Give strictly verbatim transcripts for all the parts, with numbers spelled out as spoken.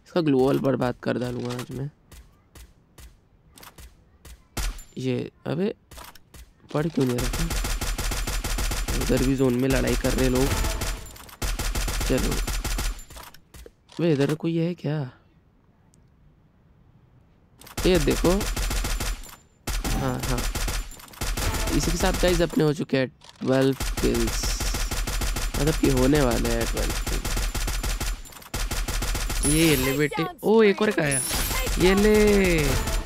इसका glue wall बर्बाद कर डालूंगा आज मैं। ये अबे पढ़ क्यों नहीं रखा? उधर भी जोन में लड़ाई कर रहे लोग। चलो वे इधर कोई है क्या? ये देखो। हाँ हाँ, इसी के साथ गाइस अपने हो चुके हैं ट्वेल्व किल्स, मतलब कि होने वाले हैं ट्वेल्व किल्स। ये ले बेटे। ओ एक और आया। ये ले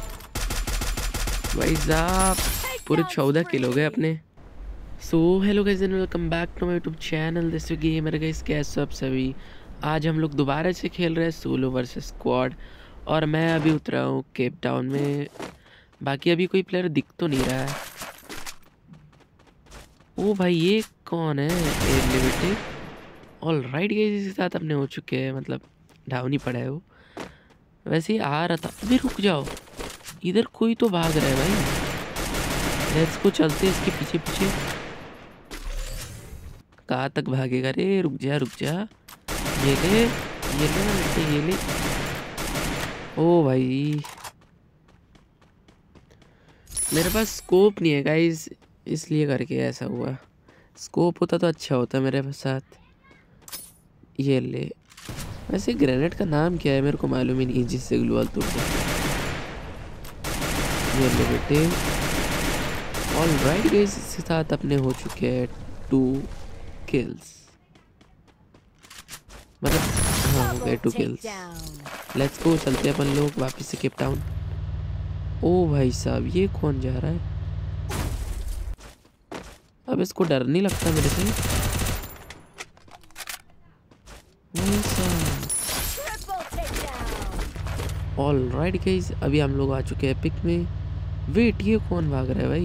भाई साहब, पूरे चौदह किल हो गए अपने। So hello guys and welcome back to my YouTube channel this gamer guys. कैसे आप सभी? आज हम लोग दोबारा से खेल रहे हैं सोलो वर्सेस स्क्वाड और मैं अभी उतरा हूँ केप टाउन में। बाकी अभी कोई प्लेयर दिख तो नहीं रहा है। ओ भाई ये कौन है? Air limited. All right guys, इसके साथ अपने हो चुके हैं, मतलब डाउन ही पड़ा है वो। वैसे ही आ रहा था। अभी रुक जाओ, इधर कोई तो भाग रहा है भाई। लेट्स को चलते हैं इसके पीछे पीछे। कहाँ तक भागेगा रे? रुक जा रुक जा। ये ले ये ले ना बेटे, ये ले। ओ भाई मेरे पास स्कोप नहीं है गाइस, इसलिए करके ऐसा हुआ। स्कोप होता तो अच्छा होता मेरे साथ। ये ले। वैसे ग्रेनेड का नाम क्या है मेरे को मालूम ही नहीं, जिससे ग्लू वॉल टूट जाए। ये ले बेटे। ऑल राइट गाइस, इसके साथ अपने हो चुके हैं टू किल्स, मतलब हाँ हो गए टू किल्स। लेट्स गो, चलते हैं अपन लोग वापस से केप टाउन। ओ भाई साहब, ये कौन जा रहा है? अब इसको डर नहीं लगता मेरे से? ऑल राइट गाइस, अभी हम लोग आ चुके हैं पिक में। वेट, ये कौन भाग रहा है भाई?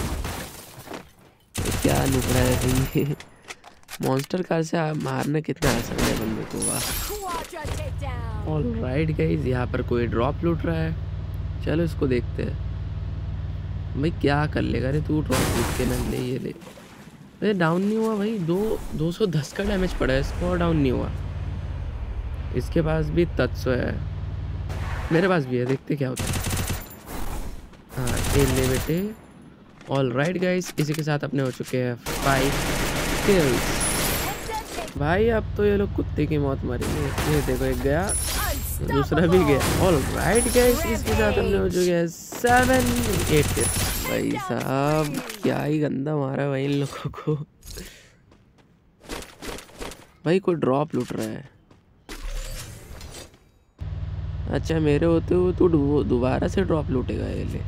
ये क्या लुक रहा है भाई? मॉन्स्टर कार से मारना कितना आसान है बंदे को, वाह। ऑल राइट गाइस, यहाँ पर कोई ड्रॉप लूट रहा है। चलो इसको देखते हैं। भाई क्या कर लेगा रे तू? ड्रॉप लूट के ना ले। ये ले। अरे डाउन नहीं हुआ भाई, दो दो सौ दस का डैमेज पड़ा है इसको और डाउन नहीं हुआ। इसके पास भी तत्सो है, मेरे पास भी है, देखते क्या होता है। हाँ ये ले बेटे। ऑल राइट गाइस, इसी के साथ अपने हो चुके हैं फाइव किल्स। भाई अब तो ये लोग कुत्ते की मौत मरेंगे। ये देखो, एक गया, दूसरा भी गया। ऑल राइट गाइस, इसके साथ हमने हो चुके हैं सेवन एट किल्स। भाई साहब क्या ही गंदा मारा भाई इन लोगों को। भाई कोई ड्रॉप लूट रहा है। अच्छा, मेरे होते हुए तो दोबारा से ड्रॉप लूटेगा ये ले।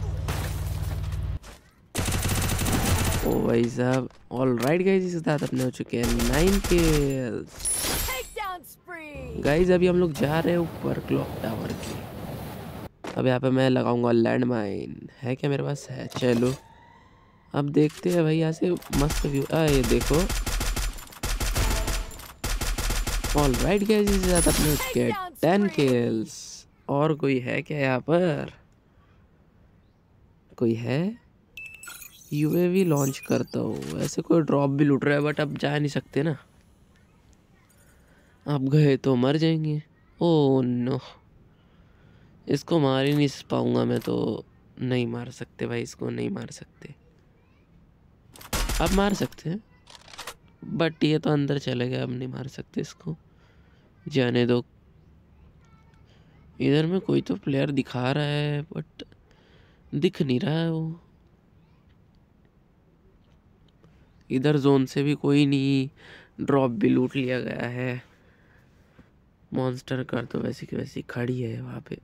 ओ भाई साहब। ऑल राइट गाइस, इसके साथ अपने हो चुके हैं नाइन किल्स। गाइस अभी हम लोग जा रहे हैं ऊपर क्लॉक टावर की। अब यहाँ पे मैं लगाऊंगा लैंड माइन। है क्या मेरे पास? है। चलो अब देखते हैं भाई, यहाँ से मस्त व्यू। आ ये देखो। ऑल राइट गाइस, इसके साथ अपने हो चुके हैं टेन किल्स। और कोई है क्या यहाँ पर? कोई है? यूएवी लॉन्च करता हूँ। ऐसे कोई ड्रॉप भी लूट रहा है, बट अब जा नहीं सकते ना। अब गए तो मर जाएंगे। ओ नो, इसको मार ही नहीं पाऊंगा मैं तो। नहीं मार सकते भाई, इसको नहीं मार सकते। अब मार सकते हैं बट ये तो अंदर चले गया, अब नहीं मार सकते इसको, जाने दो। इधर में कोई तो प्लेयर दिखा रहा है बट दिख नहीं रहा है वो। इधर जोन से भी कोई नहीं, ड्रॉप भी लूट लिया गया है। मॉन्स्टर कार तो वैसी की वैसी खड़ी है वहाँ पे।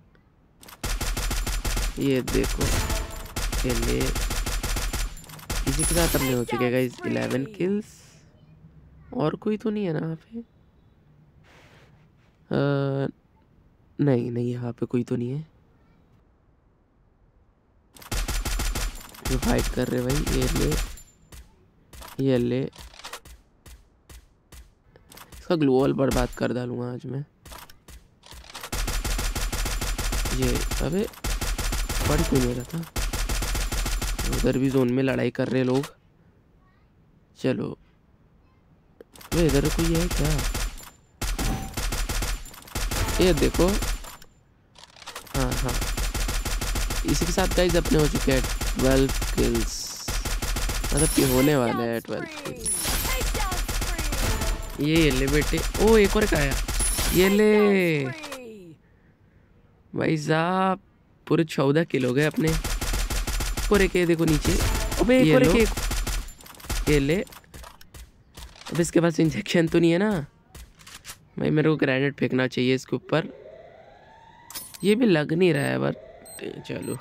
ये देखो, ये ले। इसी के साथ हमने हो चुके हैं गाइस इलेवन किल्स। और कोई तो नहीं है ना यहाँ पे? आ, नहीं नहीं, यहाँ पे कोई तो नहीं है जो फाइट कर रहे भाई। ये ले ये ले। इसका ग्लू वॉल बर्बाद कर डालूंगा आज मैं। ये अबे पढ़ क्यों नहीं रहा था? उधर भी जोन में लड़ाई कर रहे लोग। चलो वे इधर कोई है क्या? ये देखो, हाँ हाँ, इसी के साथ गाइस अपने हो चुके हैं ट्वेल्व किल्स, मतलब कि होने वाले हैं ट्वेल्व किल्स। ये ये ले बेटे, ओ एक और आया, ये ले भाई साहब, पूरे चौदह किल हो गए अपने। और एक देखो नीचे, अबे एक और एक, ये ले। अब इसके पास इंजेक्शन तो नहीं है ना भाई, मेरे को ग्रेनेड फेंकना चाहिए इसके ऊपर। ये भी लग नहीं रहा है बट चलो।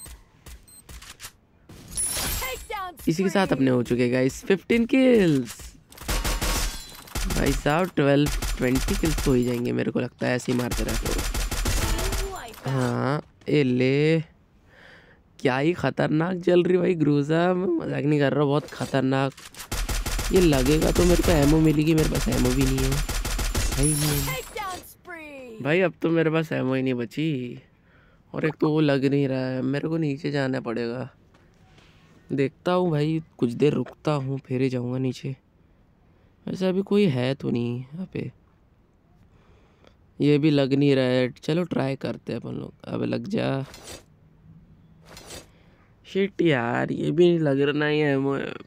इसी के साथ अपने हो चुके गाइस फिफ्टीन किल्स। भाई साहब ट्वेल्व ट्वेंटी किल्स तो हो ही जाएंगे मेरे को लगता है, ऐसे ही मारते रहते हो। हाँ ये ले, क्या ही खतरनाक चल रही भाई ग्रूजा, मैं मजाक नहीं कर रहा, बहुत खतरनाक। ये लगेगा तो मेरे को एमो मिलेगी, मेरे पास एमो भी नहीं है भाई, नहीं भाई, अब तो मेरे पास एमो ही नहीं बची। और एक तो वो लग नहीं रहा है, मेरे को नीचे जाना पड़ेगा। देखता हूँ भाई, कुछ देर रुकता हूँ फिर ही जाऊँगा नीचे। वैसे अभी कोई है तो नहीं यहाँ पे, ये भी लग नहीं रहा है। चलो ट्राई करते हैं अपन लोग, अब लग जा। शिट यार, ये भी नहीं लग रहा ही है,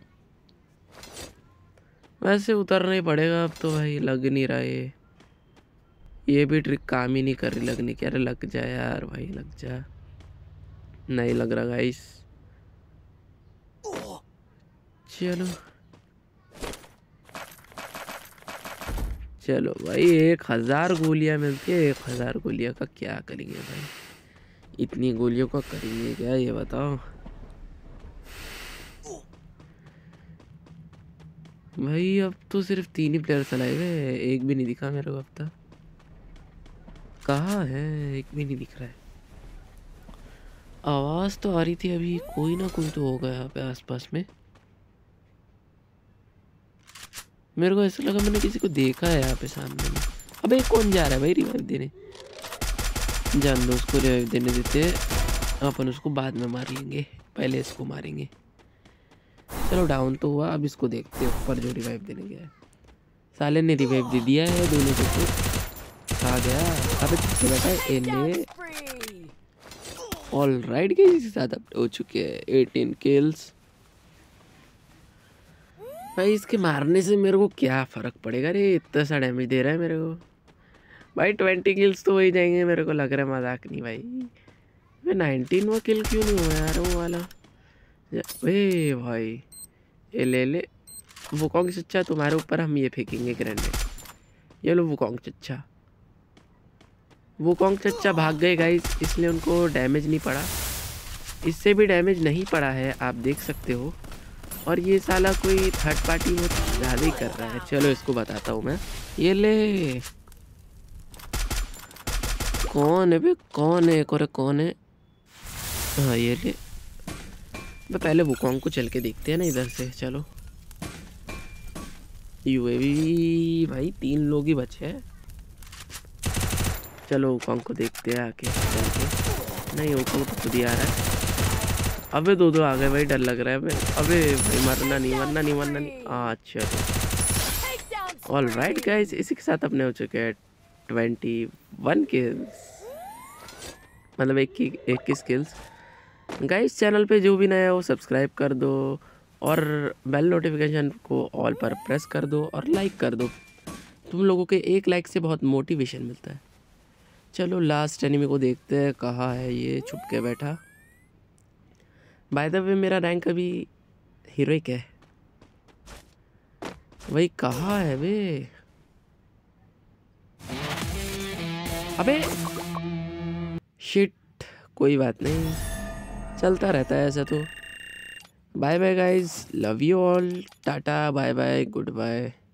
वैसे उतरना ही पड़ेगा अब तो भाई, लग नहीं रहा है। ये भी ट्रिक काम ही नहीं कर रही लगने की। अरे लग जा यार भाई, लग जा। नहीं लग रहा गाइस। चलो चलो भाई, एक हजार गोलियां मिलती है, एक हजार गोलियां का क्या करेंगे भाई, इतनी गोलियों का करेंगे क्या ये बताओ भाई। अब तो सिर्फ तीन ही प्लेयर चलाए गए, एक भी नहीं दिखा मेरे को अब तक। कहाँ है, एक भी नहीं दिख रहा है। आवाज तो आ रही थी अभी, कोई ना कोई तो होगा यहाँ पे आसपास में। मेरे को ऐसा लगा मैंने किसी को देखा है यहाँ पे सामने में। अबे कौन जा रहा है भाई रिवाइव देने, जान दो उसको, रिवाइव देने देते, अपन उसको बाद में मार लेंगे, पहले इसको मारेंगे। चलो डाउन तो हुआ, अब इसको देखते हैं ऊपर जो रिवाइव देने गया है। साले ने रिवाइव दे दिया है दोनों को, आ गया। अबे किससे बैठा है, एले। ऑल राइट गाइस, इसके साथ अब हो चुके हैं एटीन किल्स। भाई इसके मारने से मेरे को क्या फ़र्क पड़ेगा रे, इतना सा डैमेज दे रहा है मेरे को भाई। ट्वेंटी किल्स तो हो ही जाएंगे मेरे को लग रहा है, मजाक नहीं भाई। वे नाइनटीन वो किल क्यों नहीं हुआ यार वो वाला। वे भाई ये ले ले, वुकोंग चच्चा तुम्हारे ऊपर हम ये फेंकेंगे ग्रेनेड। ये लो वुकोंग चच्चा, वुकोंग चच्चा भाग गए गाइस, इसलिए उनको डैमेज नहीं पड़ा। इससे भी डैमेज नहीं पड़ा है, आप देख सकते हो। और ये साला कोई थर्ड पार्टी बहुत ज़्यादा ही कर रहा है। चलो इसको बताता हूँ मैं। ये ले, कौन है बे, कौन है, और कौन है। हाँ ये ले, मैं पहले वुकोंग को चल के देखते हैं ना इधर से। चलो यूएवी भाई, तीन लोग ही बचे हैं। चलो वुकोंग को देखते हैं आके चल के। नहीं वुकोंग तो खुद ही आ रहा है। अबे दो दो आ गए भाई, डर लग रहा है भाई। अबे भाई मरना नहीं, मरना नहीं, मरना नहीं। अच्छा ऑल राइट गाइस, इसी के साथ अपने हो चुके हैं ट्वेंटी वन किल्स, मतलब एक की इक्कीस किल्स। गाइस चैनल पे जो भी नया हो सब्सक्राइब कर दो, और बेल नोटिफिकेशन को ऑल पर प्रेस कर दो, और लाइक कर दो। तुम लोगों के एक लाइक से बहुत मोटिवेशन मिलता है। चलो लास्ट एनिमी को देखते हैं, कहाँ है ये छुप के बैठा। बाय द वे मेरा रैंक अभी हीरोइक है भाई। कहाँ है बे, अबे शिट, कोई बात नहीं, चलता रहता है ऐसा तो। Bye bye guys, love you all, tata bye bye good bye.